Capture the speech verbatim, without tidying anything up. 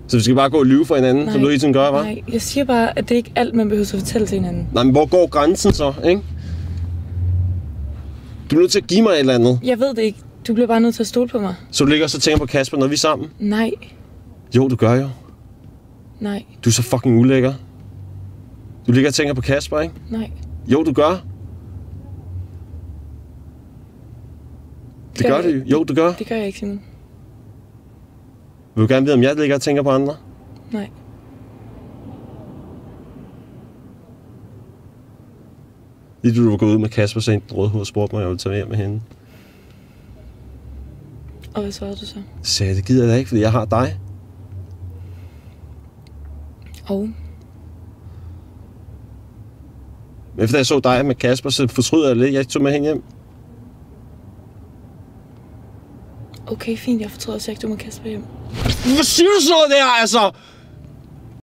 Så vi skal bare gå og lyve for hinanden, nej, som du hele tiden gør, hva'? Nej, jeg siger bare, at det er ikke alt, man behøver at fortælle til hinanden. Nej, men hvor går grænsen så, ikke? Du er nødt til at give mig et eller andet. Jeg ved det ikke. Du bliver bare nødt til at stole på mig. Så du ligger og så tænker på Kasper, når vi er sammen? Nej. Jo, du gør jo. Nej. Du er så fucking ulækker. Du ligger og tænker på Kasper, ikke? Nej. Jo, du gør. Det gør, gør du jo. Jo, du gør. Det gør jeg ikke, Simon. Vil du gerne vide, om jeg ligger og tænker på andre? Nej. Lige du var gået ud med Kasper, så endte Rødhoved og spurgte mig, om jeg ville tage med med hende. Og hvad svarede du så? Så sagde jeg, det gider jeg da ikke, fordi jeg har dig. Og? Men efter jeg så dig med Kasper, så fortryder jeg lidt, jeg ikke tog med hende hjem. Okay, fint. Jeg fortryder også ikke, du må Kasper hjem. Hvad siger du så der, altså?